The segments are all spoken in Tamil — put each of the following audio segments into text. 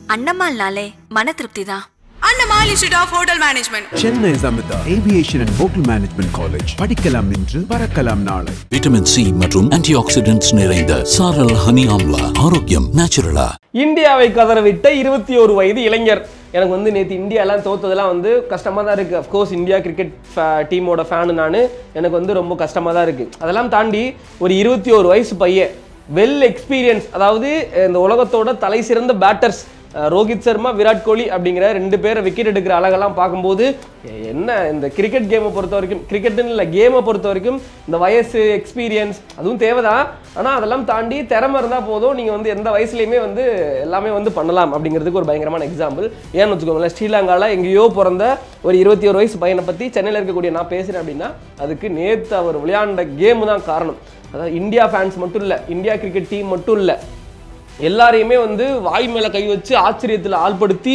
அண்ணமால்னாலே மன திருப்தி தான். Annamal Institute of Hotel Management, Chennai Samita Aviation and Hotel Management College. படிக்கலாம் இன்று பறக்கலாம் நாளை. விட்டமின் சி மற்றும் ஆன்டிஆக்சிடென்ட்ஸ் நிறைந்த சாரல் ஹனி ஆம்லா, ஆரோக்கியம் நேச்சுரலா. இந்தியாவை கதறவிட்ட 21 வயது இளைஞர். எனக்கு வந்து நேற்று இந்தியாலாம் தோத்ததெல்லாம் வந்து கஷ்டமாக தான் இருக்குது. அஃப்கோர்ஸ் இந்தியா கிரிக்கெட் டீமோட ஃபேனு நான், எனக்கு வந்து ரொம்ப கஷ்டமாக தான் இருக்குது. அதெல்லாம் தாண்டி ஒரு 21 வயசு பையன், வெல் எக்ஸ்பீரியன்ஸ், அதாவது இந்த உலகத்தோட தலை சிறந்த பேட்டர்ஸ் ரோஹித் சர்மா, விராட் கோலி அப்படிங்கிற 2 பேரை விக்கெட் எடுக்கிற அழகெல்லாம் பார்க்கும்போது என்ன இந்த கிரிக்கெட் கேமை பொறுத்த வரைக்கும், கிரிக்கெட்டுன்னு இல்லை கேமை பொறுத்த வரைக்கும் இந்த வயசு எக்ஸ்பீரியன்ஸ் அதுவும் தேவைதான். ஆனால் அதெல்லாம் தாண்டி திறமை இருந்தால் போதும், நீங்கள் வந்து எந்த வயசுலையுமே வந்து எல்லாமே வந்து பண்ணலாம் அப்படிங்கிறதுக்கு ஒரு பயங்கரமான எக்ஸாம்பிள். ஏன்னு வச்சுக்கோங்களேன், ஸ்ரீலங்காவில் எங்கேயோ பிறந்த ஒரு 21 வயசு பையனை பற்றி சென்னையில் இருக்கக்கூடிய நான் பேசுகிறேன் அப்படின்னா அதுக்கு நேற்று அவர் விளையாண்ட கேமு தான் காரணம். அதாவது இந்தியா ஃபேன்ஸ் மட்டும் இல்லை, இந்தியா கிரிக்கெட் டீம் மட்டும் இல்லை, எல்லாரையுமே வந்து வாய் மேலே கை வச்சு ஆச்சரியத்தில் ஆள்படுத்தி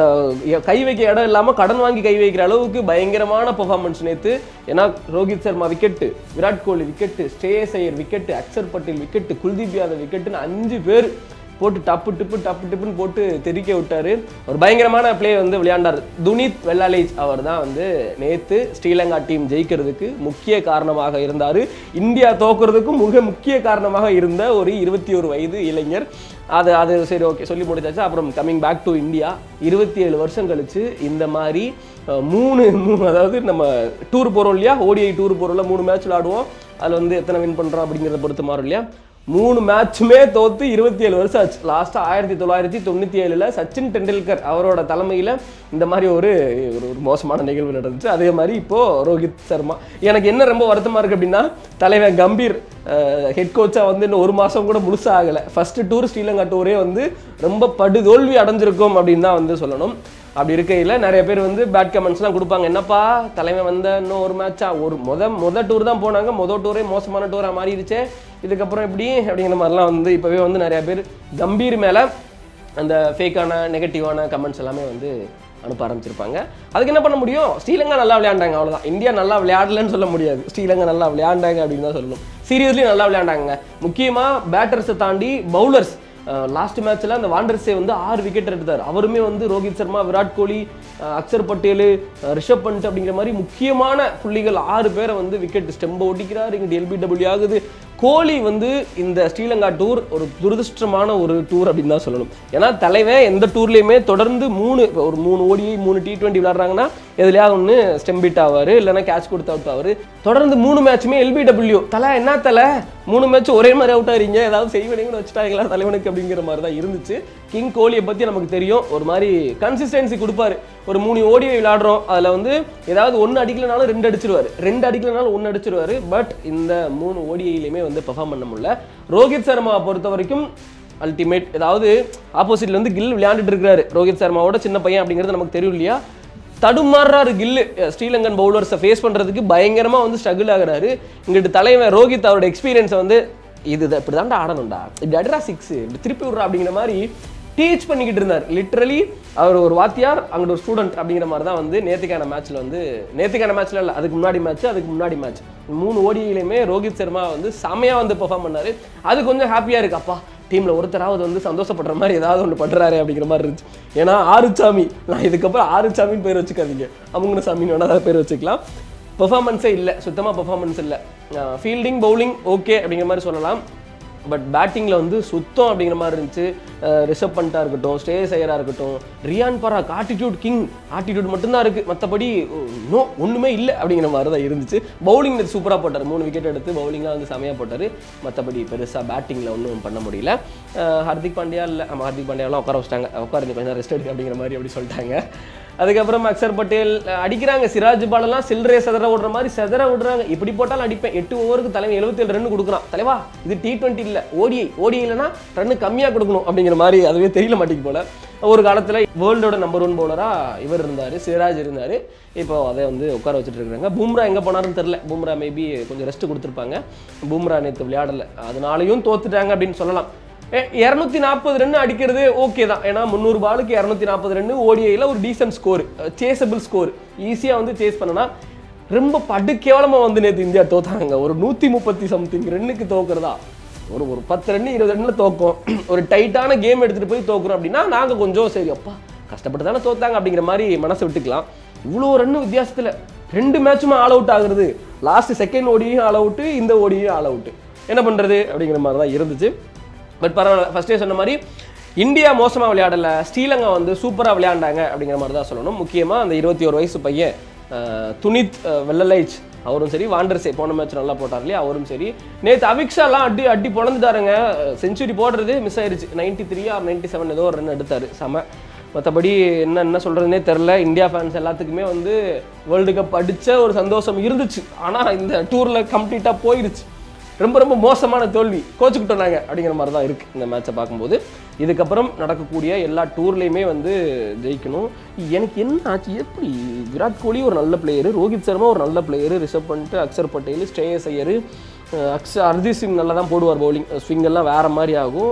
கை வைக்க இடம் இல்லாமல் கடன் வாங்கி கை வைக்கிற அளவுக்கு பயங்கரமான பெர்ஃபார்மன்ஸ் நேற்று. ஏன்னா Rohit Sharma wicket, Virat Kohli wicket, Shreyas Iyer wicket, Axar Patel wicket, Kuldeep Yadav விக்கெட்டுன்னு 5 பேர் போட்டு டப்பு டிப்புன்னு போட்டு தெரிக்க விட்டார். ஒரு பயங்கரமான பிளே வந்து விளையாண்டார். துனித் வெல்லாலேஜ் அவர் தான் வந்து நேற்று ஸ்ரீலங்கா டீம் ஜெயிக்கிறதுக்கு முக்கிய காரணமாக இருந்தார். இந்தியா தோக்குறதுக்கும் மிக முக்கிய காரணமாக இருந்த ஒரு 21 வயது இளைஞர். அது சரி, ஓகே, சொல்லி முடிச்சாச்சு. அப்புறம் கம்மிங் பேக் டு இந்தியா, 27 வருஷம் கழிச்சு இந்த மாதிரி மூணு அதாவது நம்ம டூர் போகிறோம் இல்லையா, ஓடிஐ டூர் போகிறோம்ல, 3 மேட்ச் விளாடுவோம், அதில் வந்து எத்தனை வின் பண்ணுறோம் அப்படிங்கிறத பொறுத்து மாறும் இல்லையா. 3 மேட்சுமே தோத்து 27 வருஷம் ஆச்சு. லாஸ்ட்டாக 1997 சச்சின் டெண்டுல்கர் அவரோட தலைமையில் இந்த மாதிரி ஒரு மோசமான நிகழ்வு நடந்துச்சு. அதே மாதிரி இப்போது ரோஹித் சர்மா. எனக்கு என்ன ரொம்ப வருத்தமாக இருக்குது அப்படின்னா, தலைவர் கம்பீர் ஹெட் கோச்சாக வந்து இன்னும் 1 மாதம் கூட முழுசாக ஆகலை. ஃபஸ்ட்டு டூர் ஸ்ரீலங்கா டூரே வந்து ரொம்ப படுதோல்வி அடைஞ்சிருக்கும் அப்படின்னு தான் வந்து சொல்லணும். அப்படி இருக்கையில் நிறைய பேர் வந்து பேட் கமெண்ட்ஸ்லாம் கொடுப்பாங்க. என்னப்பா தலைமை வந்த இன்னும் 1 மேட்சா, ஒரு மொதல் டூர் தான் போனாங்க, மொதல் டூரே மோசமான டூராக மாறிடுச்சே, இதுக்கப்புறம் எப்படி அப்படிங்கிற மாதிரிலாம் வந்து இப்போவே வந்து நிறைய பேர் கம்பீர் மேலே அந்த ஃபேக்கான நெகட்டிவான கமெண்ட்ஸ் எல்லாமே வந்து அனுப்ப ஆரம்பிச்சிருப்பாங்க. அதுக்கு என்ன பண்ண முடியும், ஸ்ரீலங்கா நல்லா விளையாண்டாங்க, அவ்வளோதான். இந்தியா நல்லா விளையாடலன்னு சொல்ல முடியாது, ஸ்ரீலங்கா நல்லா விளையாண்டாங்க அப்படின்னு தான் சொல்லணும். சீரியஸ்லி நல்லா விளையாண்டாங்க. முக்கியமாக பேட்டர்ஸை தாண்டி பவுலர்ஸ். லாஸ்ட் மேட்ச்சில் அந்த வாண்டர்ஸே வந்து 6 விக்கெட் எடுத்தார். அவருமே வந்து ரோஹித் சர்மா, விராட் கோலி, அக்ஷர் பட்டேல், ரிஷப் பண்ட் அப்படிங்கிற மாதிரி முக்கியமான புள்ளிகள் 6 பேரை வந்து விக்கெட் ஸ்டெம்பை ஒட்டிக்கிறார். இங்கே LBW ஆகுது. கோலி வந்து இந்த ஸ்ரீலங்கா டூர் ஒரு துரதிருஷ்டமான ஒரு டூர் அப்படின்னு தான் சொல்லணும். ஏன்னா தலைவன் எந்த டூர்லேயுமே தொடர்ந்து 3 ஓடிஐ 3 T20 விளையாடுறாங்கன்னா எதுலையாவது ஒன்று ஸ்டெம்பிட் ஆவார், இல்லைன்னா கேட்ச் கொடுத்து அவுட் ஆவார். தொடர்ந்து 3 மேட்சுமே LBW. என்ன 3 மேட்ச் ஒரே மாதிரி அவுட் ஆகிறீங்க, ஏதாவது செய்வீங்கன்னு வச்சுட்டாங்களா தலைவனுக்கு அப்படிங்கிற மாதிரி தான் இருந்துச்சு. கிங் கோலியை பற்றி நமக்கு தெரியும், ஒரு மாதிரி கன்சிஸ்டன்சி கொடுப்பாரு. ஒரு 3 ஓடிஐ விளையாடுறோம், அதில் வந்து ஏதாவது 1 அடிக்கலனாலும் 2 அடிச்சிருவார், 2 அடிக்கலனாலும் 1 அடிச்சிருவார். பட் இந்த 3 ஓடிஐலையுமே வந்து பெர்ஃபார்ம் பண்ண முடியல. ரோஹித் சர்மாவை பொறுத்த வரைக்கும் அல்டிமேட். ஏதாவது ஆப்போசிட்ல வந்து கில் விளையாண்டுட்டு இருக்கிறாரு, ரோஹித் சர்மாவோட சின்ன பையன் அப்படிங்கிறது நமக்கு தெரியும் இல்லையா. தடுமாறுறாரு கில்லு. ஸ்ரீலங்கன் பவுலர்ஸை ஃபேஸ் பண்ணுறதுக்கு பயங்கரமாக வந்து ஸ்ட்ரகிள் ஆகிறாரு. இங்கிட்டு தலைவன் ரோஹித் அவரோட எக்ஸ்பீரியன்ஸை வந்து இப்படி தாண்டா ஆடணும்டா, இப்படி அடிரா 6, இப்படி திருப்பி விட்றா அப்படிங்கிற மாதிரி டீச் பண்ணிக்கிட்டு இருந்தார். லிட்ரலி அவர் ஒரு வாத்தியார், அங்கிட்ட ஒரு ஸ்டூடெண்ட் அப்படிங்கிற மாதிரி தான் வந்து நேற்றுக்கான மேட்ச்சில் இல்லை, அதுக்கு முன்னாடி மேட்ச் 3 ஓடியிலையுமே ரோஹித் சர்மா வந்து செமையாக வந்து பெர்ஃபார்ம் பண்ணார். அது கொஞ்சம் ஹாப்பியாக இருக்கு. அப்பா டீமில் ஒருத்தராவது வந்து சந்தோஷப்படுற மாதிரி ஏதாவது ஒன்று பண்ணுறாரு அப்படிங்கிற மாதிரி இருந்துச்சு. ஏன்னா ஆறுச்சாமி, நான் இதுக்கப்புறம் ஆறுச்சாமின்னு பேர் வச்சுக்காதீங்க, அவங்க சாமின்னு வேணால் அதை பேர் வச்சுக்கலாம். பெர்ஃபார்மன்ஸே இல்லை, சுத்தமாக பெர்ஃபார்மன்ஸ் இல்லை. ஃபீல்டிங் பவுலிங் ஓகே அப்படிங்கிற மாதிரி சொல்லலாம், பட் பேட்டிங்கில் வந்து சுத்தம் அப்படிங்கிற மாதிரி இருந்துச்சு. ரிஷப் பண்ட்டாக இருக்கட்டும், ஸ்ரேயஸ் ஐயராக இருக்கட்டும், ரியான் பராக் ஆட்டிடியூட் மட்டும்தான் இருக்குது, மற்றபடி ஒன்றுமே இல்லை அப்படிங்கிற மாதிரி தான் இருந்துச்சு. பவுலிங் சூப்பராக போட்டார், 3 விக்கெட் எடுத்து பவுலிங்லாம் வந்து செமையாக போட்டார். மற்றபடி பெருசாக பேட்டிங்கில் ஒன்றும் பண்ண முடியல. ஹர்திக் பாண்டியாவெலாம் உட்கார வச்சிட்டாங்க, உட்கார கொஞ்சம் ரெஸ்ட் எடுக்கு அப்படிங்கிற மாதிரி அப்படி சொல்லிட்டாங்க. அதுக்கப்புறம் அக்ஷர் பட்டேல் அடிக்கிறாங்க, சிராஜ் பாலெல்லாம் சில்லறையை செதற விடுற மாதிரி செதற விடுறாங்க. இப்படி போட்டாலும் அடிப்பேன். 8 ஓவருக்கு தலைவன் 77 ரன் கொடுக்குறான். தலைவா இது T20 இல்லை, ஓடிஐ இல்லைன்னா ரன்னு கம்மியாக கொடுக்கணும் அப்படிங்கிற மாதிரி அதுவே தெரியல மாட்டேங்க போல. ஒரு காலத்தில் வேர்ல்டோட நம்பர் 1 பவுலராக இவர் இருந்தார், சிராஜ் இருந்தார். இப்போ அதை வந்து உட்கார வச்சுட்டு இருக்காங்க. பும்ரா எங்கே போனாருன்னு தெரில. பும்ரா மேபி கொஞ்சம் ரெஸ்ட் கொடுத்துருப்பாங்க. பும்ரா நேற்று விளையாடலை, அதனாலையும் தோத்துட்டாங்க அப்படின்னு சொல்லலாம். 240 ரன் அடிக்கிறது ஓகே தான். ஏன்னா 300 பாலுக்கு 240 ரன் ஓடிஐயில் ஒரு டீசன்ட் ஸ்கோர், சேஸபிள் ஸ்கோர், ஈஸியாக வந்து சேஸ் பண்ணனா. ரொம்ப படு கேவலமாக வந்து நேற்று இந்தியா தோத்தாங்க. ஒரு 130 சம்திங் ரன்னுக்கு தோக்குறதா ஒரு 10 ரன் 20 ரன்னில் தோக்கும், ஒரு டைட்டான கேம் எடுத்துகிட்டு போய் தோக்குறோம் அப்படின்னா நாங்கள் கொஞ்சம் சரி அப்பா கஷ்டப்பட்டு தானே தோத்தாங்க அப்படிங்கிற மாதிரி மனசை விட்டுக்கலாம். இவ்வளோ ரன்னு வித்தியாசத்தில் 2 மேட்சுமே ஆல் அவுட் ஆகுறது, லாஸ்ட் செகண்ட் ஓடியும் ஆல் அவுட்டு, இந்த ஓடியும் ஆல் அவுட்டு, என்ன பண்ணுறது அப்படிங்கிற மாதிரி தான் இருந்துச்சு. பட் பரவாயில்ல, ஃபஸ்ட்டே சொன்ன மாதிரி இந்தியா மோசமாக விளையாடலை, ஸ்ரீலங்கா வந்து சூப்பராக விளையாண்டாங்க அப்படிங்கிற மாதிரி தான் சொல்லணும். முக்கியமாக அந்த 21 வயசு பையன் துனித் வெல்லலைச் அவரும் சரி, வாண்டர்ஸே போன மேட்ச் நல்லா போட்டார் இல்லையா அவரும் சரி, நேற்று அவிக்ஷாலாம் அடி பொழந்துட்டாருங்க. செஞ்சுரி போடுறது மிஸ் ஆயிடுச்சு, 93 or 97 ஏதோ ஒரு ரன் எடுத்தார், செம. மற்றபடி என்ன சொல்கிறதுனே தெரில. இந்தியா ஃபேன்ஸ் எல்லாத்துக்குமே வந்து வேர்ல்டு கப் அடித்த ஒரு சந்தோஷம் இருந்துச்சு. ஆனால் இந்த டூரில் கம்ப்ளீட்டாக போயிடுச்சு. ரொம்ப மோசமான தோல்வி, கோச்சுக்கிட்டோம் நாங்கள் அப்படிங்கிற மாதிரி தான் இருக்குது இந்த மேட்சை பார்க்கும்போது. இதுக்கப்புறம் நடக்கக்கூடிய எல்லா டூர்லேயுமே வந்து ஜெயிக்கணும். எனக்கு என்ன ஆச்சு, எப்படி விராட் கோலி ஒரு நல்ல பிளேயரு, ரோஹித் சர்மா ஒரு நல்ல பிளேயரு, ரிஷப் பண்ட், அக்ஷர் பட்டேல், ஸ்ரேயஸ் ஐயர், ஹர்தீப் சிங் நல்லா தான் போடுவார் பவுலிங், ஸ்விங்கெல்லாம் வேறு மாதிரி ஆகும்,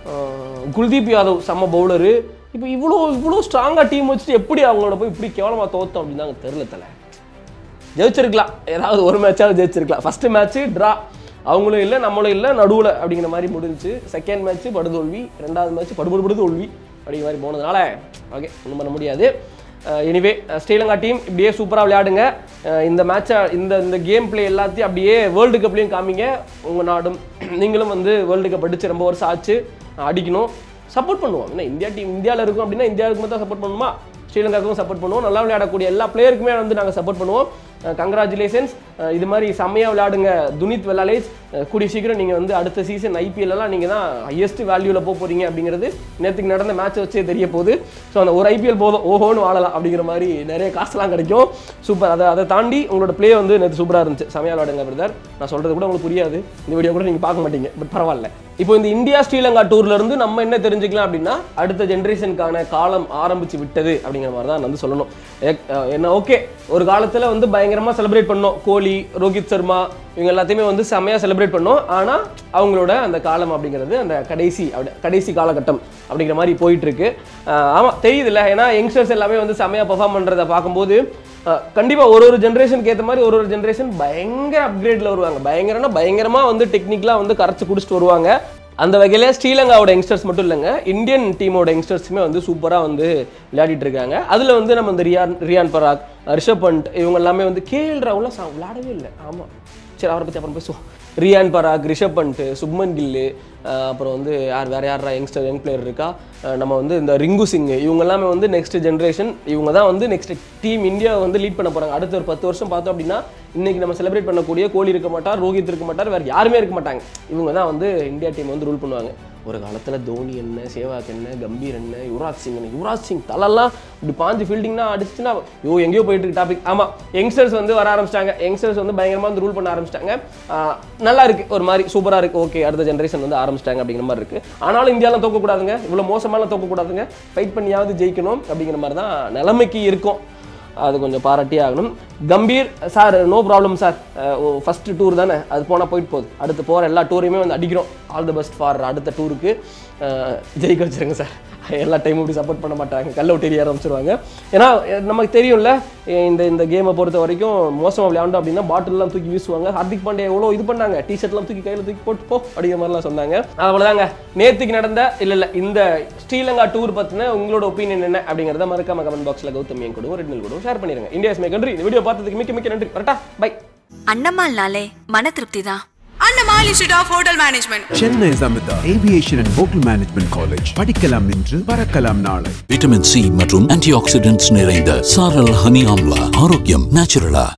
குல்தீப் யாதவ் செம்ம பவுலரு. இப்போ இவ்வளோ ஸ்ட்ராங்காக டீம் வச்சுட்டு எப்படி அவங்களோட போய் இப்படி கேவலமாக தோற்றோம் அப்படின்னு தாங்க தெரில. ஜெயிச்சிருக்கலாம், ஏதாவது ஒரு மேட்சாவது ஜெயிச்சிருக்கலாம். ஃபஸ்ட்டு மேட்ச்சு ட்ரா, அவங்களும் இல்லை நம்மளும் இல்லை நடுவில் அப்படிங்கிற மாதிரி முடிஞ்சிச்சு. செகண்ட் மேட்ச்சு படுதோல்வி, 2வது மேட்ச்சு படுதோல்வி அப்படிங்கிற மாதிரி போனதுனால ஓகே ஒன்றும் பண்ண முடியாது. எனிவே ஸ்ரீலங்கா டீம் இப்படியே சூப்பராக விளையாடுங்க. இந்த மேட்சை இந்த கேம் பிளே எல்லாத்தையும் அப்படியே வேர்ல்டு கப்லேயும் காமிங்க. உங்கள் நாடும் நீங்களும் வந்து வேர்ல்டு கப் அடித்து ரொம்ப வருஷம் ஆச்சு, அடிக்கணும், சப்போர்ட் பண்ணுவோம். ஏன்னா இந்தியா டீம் இந்தியாவில் இருக்கும் அப்படின்னா இந்தியாவுக்கு மட்டும் சப்போர்ட் பண்ணுமா, ஸ்ரீலங்காவுக்கும் சப்போர்ட் பண்ணுவோம். நல்லா விளையாடக்கூடிய எல்லா பிளேயருக்குமே வந்து நாங்கள் சப்போர்ட் பண்ணுவோம். கங்க்ராச்சுலேஷன்ஸ், இது மாதிரி செம்மையாக விளையாடுங்க. துனித் வெல்லாலைச் கூடிய சீக்கிரம் நீங்கள் வந்து அடுத்த சீசன் ஐபிஎல்லாம் நீங்கள் தான் ஹையஸ்ட் வேல்யூவில் போகிறீங்க அப்படிங்கிறது நேற்றுக்கு நடந்த மேட்சை வச்சே தெரிய போகுது. ஸோ அந்த ஒரு ஐபிஎல் போதும் ஓஹோன்னு வாழலாம் அப்படிங்கிற மாதிரி நிறைய காசுலாம் கிடைக்கும். சூப்பர். அதை தாண்டி உங்களோட பிளே வந்து நேற்று சூப்பராக இருந்துச்சு, செம்மையாக விளையாடுங்க பிரதர். நான் சொல்கிறது கூட உங்களுக்கு புரியாது, இந்த வீடியோ கூட நீங்கள் பார்க்க மாட்டீங்க, பட் பரவாயில்ல. இப்போ இந்த இந்தியா ஸ்ரீலங்கா டூர்லேருந்து நம்ம என்ன தெரிஞ்சுக்கலாம் அப்படின்னா அடுத்த ஜென்ரேஷனுக்கான காலம் ஆரம்பித்து விட்டது அப்படிங்கிற மாதிரி தான் வந்து சொல்லணும். என்ன ஓகே, ஒரு காலத்தில் வந்து பயங்கரமாக செலிப்ரேட் பண்ணோம், கோலி, ரோஹித் சர்மா இவங்க எல்லாத்தையுமே வந்து செம்மையாக செலிப்ரேட் பண்ணோம். ஆனால் அவங்களோட அந்த காலம் அப்படிங்கிறது அந்த கடைசி காலகட்டம் அப்படிங்கிற மாதிரி போயிட்டுருக்கு. ஆமாம் தெரியுதுல்ல, ஏன்னா யங்ஸ்டர்ஸ் எல்லாமே வந்து செம்மையாக பெர்ஃபார்ம் பண்ணுறதை பார்க்கும்போது கண்டிப்பாக ஒரு ஜென்ரேஷனுக்கு ஏற்ற மாதிரி ஒரு ஜென்ரேஷன் பயங்கர அப்கிரேடில் வருவாங்க. பயங்கரமாக வந்து டெக்னிக்கலாக வந்து கரைச்சி குடிச்சிட்டு வருவாங்க. அந்த வகையில் ஸ்ரீலங்காவோட யங்ஸ்டர்ஸ் மட்டும் இல்லைங்க, இந்தியன் டீமோட யங்ஸ்டர்ஸுமே வந்து சூப்பராக வந்து விளையாடிட்டு இருக்காங்க. அதில் வந்து நம்ம இந்த ரியான் பராக், ரிஷப் பண்ட் இவங்க எல்லாமே வந்து கேஎல் ராகுலாம் விளையாடவே இல்லை. ஆமாம் சரி, அவரை பற்றி அப்புறம் பேசுவோம். ரியான் பராக், ரிஷப் பண்ட், சுப்மன் கில்லு, அப்புறம் வந்து வேறு யாரா யங் பிளேயர் இருக்கா, நம்ம வந்து இந்த ரிங்கு சிங், இவங்க எல்லாமே வந்து நெக்ஸ்ட் ஜென்ரேஷன், இவங்க தான் வந்து நெக்ஸ்ட் டீம் இந்தியாவை வந்து லீட் பண்ண போகிறாங்க. அடுத்த ஒரு 10 வருஷம் பார்த்தோம் அப்படின்னா இன்றைக்கி நம்ம செலிப்ரேட் பண்ணக்கூடிய கோலி இருக்க மாட்டார், ரோஹித் இருக்க மாட்டார், வேறு யாருமே இருக்க மாட்டாங்க. இவங்க தான் வந்து இந்தியா டீம் வந்து ரூல் பண்ணுவாங்க. ஒரு காலத்தில் தோனி என்ன, சேவாக் என்ன, கம்பீர் என்ன, யுவராஜ் சிங் தலைலாம் இப்படி பாஞ்சு ஃபீல்டிங்னா அடிச்சுன்னா எங்கேயோ போயிட்டு இருக்கு டாபிக். ஆமாம், யங்ஸ்டர்ஸ் வந்து வர ஆரம்பிச்சிட்டாங்க, யங்ஸ்டர்ஸ் வந்து பயங்கரமாக வந்து ரூல் பண்ண ஆரம்பிச்சிட்டாங்க. நல்லா இருக்குது, ஒரு மாதிரி சூப்பராக இருக்குது. ஓகே, அடுத்த ஜென்ரேஷன் வந்து ஆரம்பிச்சிட்டாங்க அப்படிங்கிற மாதிரி இருக்குது. ஆனாலும் இந்தியாவில் தோக்கக்கூடாதுங்க, இவ்வளோ மோசமாலாம் தோக்கக்கூடாதுங்க, ஃபைட் பண்ணியாவது ஜெயிக்கணும் அப்படிங்கிற மாதிரி தான் நிலைமைக்கு இருக்கும். அது கொஞ்சம் பாராட்டியே ஆகணும். Gambhir sir, no problem sir, first tour தானே, அது போனால் போயிட்டு போகுது. அடுத்து போகிற எல்லா டூரையுமே வந்து அடிக்கிறோம். ஆல் தி பெஸ்ட் ஃபார் அடுத்த டூருக்கு, ஜெயிக்க வச்சுருங்க சார். எல்லா டைமும் இப்படி சப்போர்ட் பண்ண மாட்டாங்க, கல்ல விட்டு எரிய ஆரம்பிச்சிருவாங்க. ஏன்னா நமக்கு தெரியும்ல, இந்த கேமை பொறுத்த வரைக்கும் மோசமாக விளையாண்டோம் அப்படின்னா பாட்டில்லாம் தூக்கி வீசுவாங்க. ஹார்திக் பாண்டியா எவ்வளோ இது பண்ணாங்க, டிஷர்ட்லாம் தூக்கி கையில் தூக்கி போட்டு போ அப்படிங்கிற மாதிரிலாம் சொன்னாங்க. அவ்வளோதாங்க நேற்றுக்கு நடந்த இல்லை இந்த ஸ்ரீலங்கா டூர் பற்றின உங்களோட ஒப்பீனியன் என்ன அப்படிங்கிறத மறக்காம கமெண்ட் பாக்ஸில் கௌதம் என் கூட ரெட்னில் கூட ஷேர் பண்ணிடுங்க. India's my country. இந்த வீடியோ பார்த்ததுக்கு மிக்க நன்றி. கரெக்டா, பை. அண்ணம்மாள்னாலே மன திருப்தி தான். Annammal institute of hotel management, Chennai Amrita aviation and hotel management college. படிக்கலாம் இன்று, பறக்கலாம் நாளை. விட்டமின் சி மற்றும் ஆன்டி ஆக்சிடென்ட்ஸ் நிறைந்த சாரல் ஹனி ஆம்லா, ஆரோக்கியம் நேச்சுரலா.